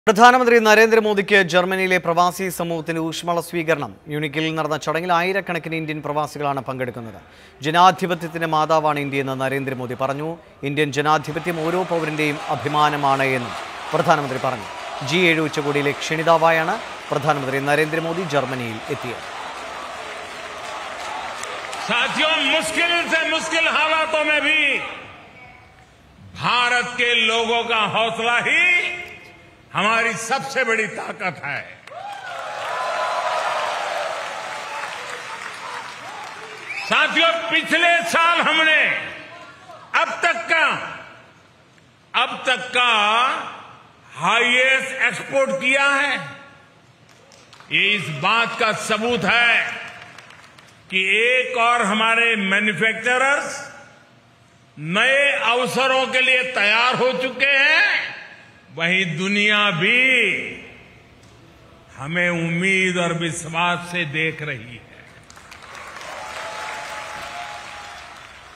പ്രധാനമന്ത്രി നരേന്ദ്രമോദിക്ക് ജർമ്മനിയിലെ പ്രവാസി സമൂഹത്തിന് ഊഷ്മള സ്വീകരണം. മ്യൂണിക്കിൽ നടന്ന ചടങ്ങിൽ ആയിരക്കണക്കിന് ഇന്ത്യൻ പ്രവാസികളാണ് പങ്കെടുക്കുന്നത്. ജനാധിപത്യത്തിന്റെ മാതാവാണ് ഇന്ത്യയെന്ന് നരേന്ദ്രമോദി പറഞ്ഞു. ഇന്ത്യൻ ജനാധിപത്യം ഓരോ പൗരന്റെയും അഭിമാനമാണ് എന്നും പ്രധാനമന്ത്രി പറഞ്ഞു. G7 ഉച്ചകോടിയിലെ ക്ഷണിതാവായാണ് പ്രധാനമന്ത്രി നരേന്ദ്രമോദി ജർമ്മനിയിൽ എത്തിയത്. साथियों, मुश्किल से मुश्किल हालातों में भी भारत के लोगों का हौसला ही हमारी सबसे बड़ी ताकत है। साथियों, पिछले साल हमने अब तक का हाईएस्ट एक्सपोर्ट किया है। ये इस बात का सबूत है कि एक और हमारे मैन्युफैक्चरर्स नए अवसरों के लिए तैयार हो चुके हैं, वहीं दुनिया भी हमें उम्मीद और विश्वास से देख रही है।